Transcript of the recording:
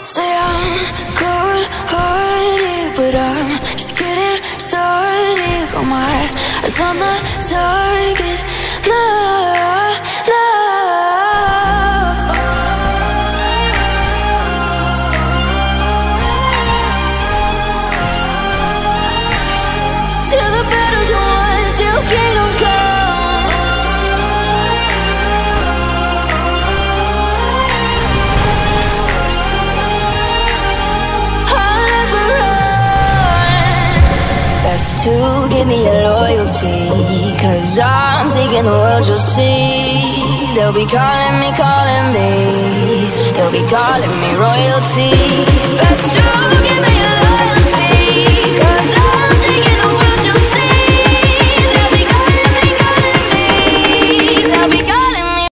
Say I'm good-hearted, but I'm just getting started. Got my eyes on the target. No, no. Till the battle's won, till kingdom come. I'll never run. Best to give me your loyalty, 'cause I'm taking the world, you'll see. They'll be calling me, they'll be calling me royalty. Best to